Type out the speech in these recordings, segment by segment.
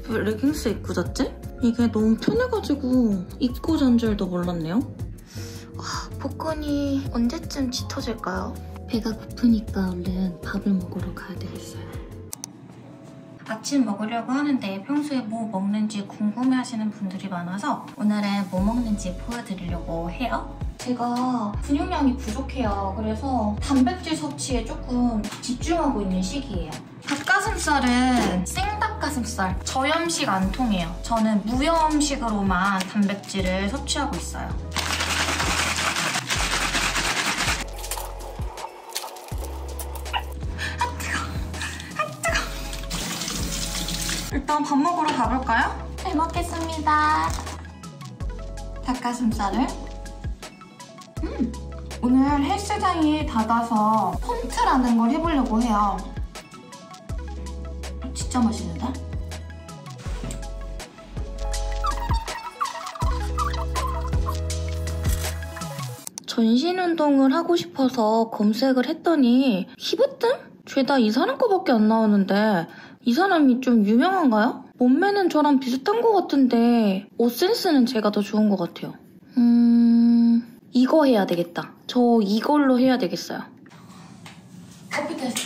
왜 레깅스 입고 잤지? 이게 너무 편해가지고 입고 잔 줄도 몰랐네요. 복근이 언제쯤 짙어질까요? 배가 고프니까 얼른 밥을 먹으러 가야 되겠어요. 아침 먹으려고 하는데 평소에 뭐 먹는지 궁금해하시는 분들이 많아서 오늘은 뭐 먹는지 보여드리려고 해요. 제가 근육량이 부족해요. 그래서 단백질 섭취에 조금 집중하고 있는 시기예요. 닭가슴살은 생닭가슴살, 저염식 안 통해요. 저는 무염식으로만 단백질을 섭취하고 있어요. 일단 밥 먹으러 가볼까요? 잘 먹겠습니다. 닭가슴살을 오늘 헬스장이 닫아서 폰트라는 걸 해보려고 해요. 진짜 맛있는데? 전신 운동을 하고 싶어서 검색을 했더니 히브뜸? 죄다 이 사람 거밖에 안 나오는데 이 사람이 좀 유명한가요? 몸매는 저랑 비슷한 것 같은데 옷 센스는 제가 더 좋은 것 같아요. 이거 해야 되겠다. 저 이걸로 해야 되겠어요. 커피 테스트?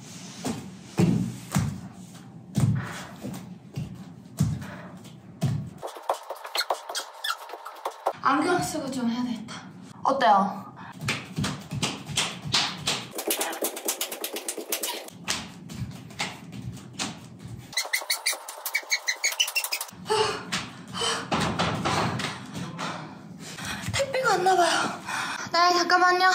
안경 쓰고 좀 해야 되겠다. 어때요? 택배가 왔나봐요. 네, 잠깐만요.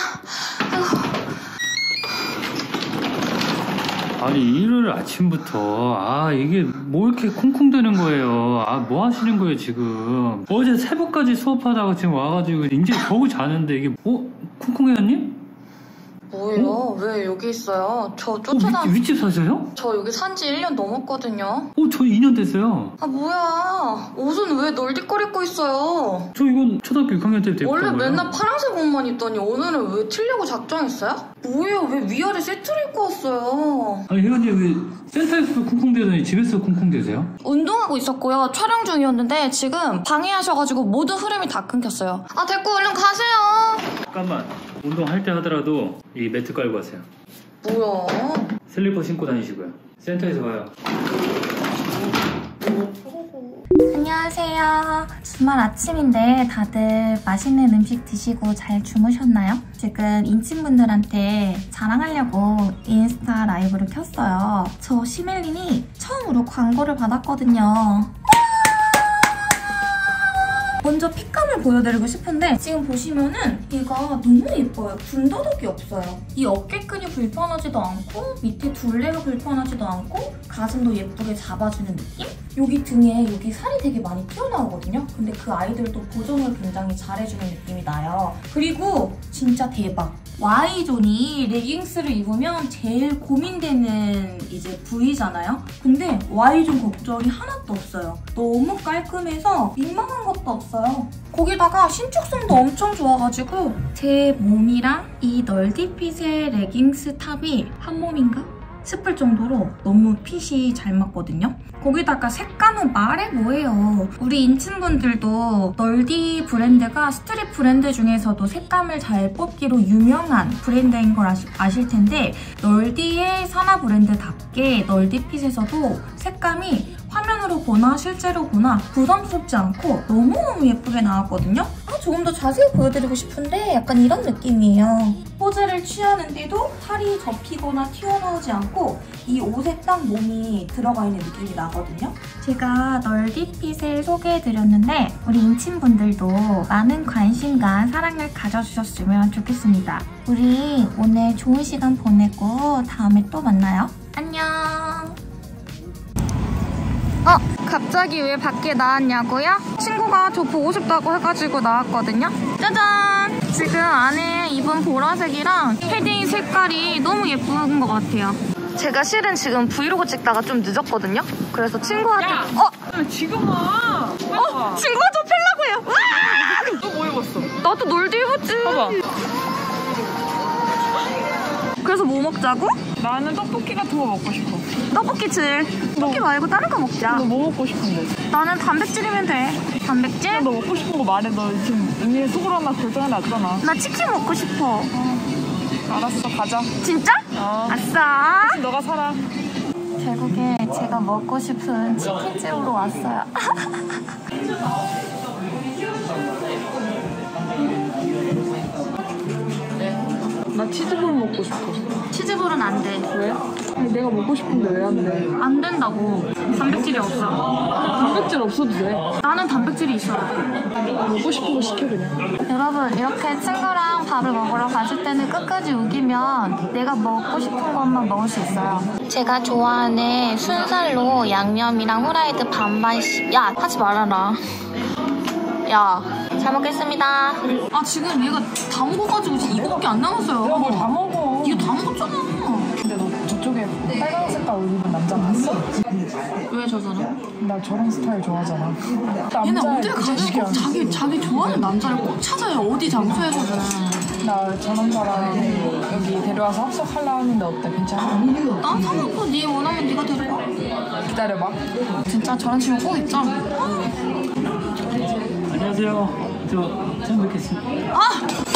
아니 일요일 아침부터 이게 뭐 이렇게 쿵쿵대는 거예요. 뭐 하시는 거예요 지금. 어제 새벽까지 수업하다가 지금 와가지고 이제 겨우 자는데 이게 쿵쿵해요님? 뭐예요? 왜 여기 있어요? 저 윗집 사세요? 저 여기 산지 1년 넘었거든요. 저 2년 됐어요. 뭐야. 옷은 왜 널디걸 입고 있어요? 저 이건 초등학교 6학년 때부터 입고 원래 맨날 파란색 옷만 입더니 오늘은 왜 튀려고 작정했어요? 뭐예요? 왜 위아래 세트를 입고 왔어요? 아니 혜연이 왜 센터에서도 쿵쿵대더니 집에서 쿵쿵대세요? 운동하고 있었고요. 촬영 중이었는데 지금 방해하셔가지고 모든 흐름이 다 끊겼어요. 됐고 얼른 가세요. 잠깐만. 운동할 때 하더라도 이 매트 깔고 가세요. 뭐야? 슬리퍼 신고 다니시고요. 센터에서 봐요. 안녕하세요. 주말 아침인데 다들 맛있는 음식 드시고 잘 주무셨나요? 지금 인친분들한테 자랑하려고 인스타 라이브를 켰어요. 저 시멜린이 처음으로 광고를 받았거든요. 먼저 핏감을 보여드리고 싶은데 지금 보시면은 얘가 너무 예뻐요. 군더더기 없어요. 이 어깨끈이 불편하지도 않고 밑에 둘레가 불편하지도 않고 가슴도 예쁘게 잡아주는 느낌? 여기 등에 여기 살이 되게 많이 튀어나오거든요. 근데 그 아이들도 보정을 굉장히 잘해주는 느낌이 나요. 그리고 진짜 대박! Y존이 레깅스를 입으면 제일 고민되는 이제 부위잖아요. 근데 Y존 걱정이 하나도 없어요. 너무 깔끔해서 민망한 것도 없어요. 거기다가 신축성도 엄청 좋아가지고 제 몸이랑 이 널디핏의 레깅스 탑이 한 몸인가 싶을 정도로 너무 핏이 잘 맞거든요. 거기다가 색감은 말해 뭐예요. 우리 인친분들도 널디 브랜드가 스트릿 브랜드 중에서도 색감을 잘 뽑기로 유명한 브랜드인 걸 아실 텐데 널디의 산하 브랜드답게 널디핏에서도 색감이 화면으로 보나 실제로 보나 부담스럽지 않고 너무너무 예쁘게 나왔거든요. 조금 더 자세히 보여드리고 싶은데 약간 이런 느낌이에요. 포즈를 취하는데도 팔이 접히거나 튀어나오지 않고 이 옷에 딱 몸이 들어가 있는 느낌이 나거든요. 제가 널디핏을 소개해드렸는데 우리 인친분들도 많은 관심과 사랑을 가져주셨으면 좋겠습니다. 우리 오늘 좋은 시간 보내고 다음에 또 만나요. 안녕! 갑자기 왜 밖에 나왔냐고요? 친구가 저 보고 싶다고 해가지고 나왔거든요. 짜잔! 지금 안에 입은 보라색이랑 패딩 색깔이 너무 예쁜 것 같아요. 제가 실은 지금 브이로그 찍다가 좀 늦었거든요. 그래서 친구한테 지금 와! 친구가 저 펴려고 해요. 너 뭐 입었어? 나도 널디 입었지. 봐봐. 그래서 뭐 먹자고? 나는 떡볶이 같은 거 먹고 싶어. 떡볶이질. 떡볶이 말고 다른 거 먹자. 너 뭐 먹고 싶은데? 나는 단백질이면 돼. 단백질? 너 먹고 싶은 거 말해. 너 지금 이미 속으로 하나 결정해놨잖아. 나 치킨 먹고 싶어. 알았어, 가자. 진짜? 아싸. 너가 사라. 결국에 제가 먹고 싶은 치킨집으로 왔어요. 나 치즈볼 먹고 싶어. 치즈볼은 안 돼. 왜? 아니, 내가 먹고 싶은데 왜 안 돼? 안 된다고. 단백질이 없어. 단백질 없어도 돼. 나는 단백질이 있어야 돼. 먹고 싶은 거 시켜 그냥. 여러분, 이렇게 친구랑 밥을 먹으러 갔을 때는 끝까지 우기면 내가 먹고 싶은 것만 먹을 수 있어요. 제가 좋아하는 순살로 양념이랑 후라이드 반반씩. 야, 하지 말아라. 야, 잘 먹겠습니다. 아, 지금 얘가 다 먹어가지고 지금 이거밖에 안 남았어요. 야, 뭘 다 먹어. 이거 다 먹었잖아. 근데 너 저쪽에 빨간 색깔 옷 입은 남자 봤어? 왜 저 사람? 나 저런 스타일 좋아하잖아. 얘는 어딜 그 가도 자식이야. 꼭 자기 좋아하는 남자를 꼭 찾아요. 어디 장소에서든. 나 저런 사람 여기 데려와서 합석하려 하는데 어때? 괜찮아? 난 상관없어. 네 원하면 네가 데려와. 기다려봐. 진짜 저런 친구 꼭 있죠? 안녕하세요. 저 처음 뵙겠습니다. 아!